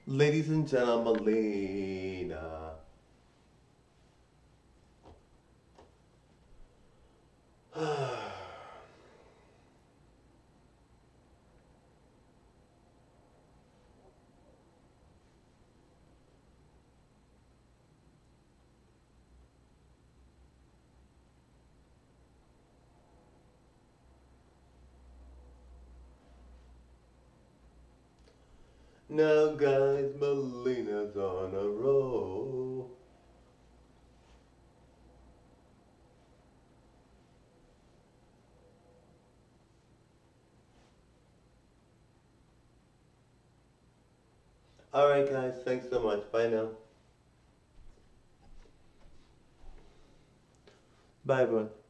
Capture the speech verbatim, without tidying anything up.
Ladies and gentlemen, Lena. Now guys, Melina's on a roll. Alright guys, thanks so much. Bye now. Bye everyone.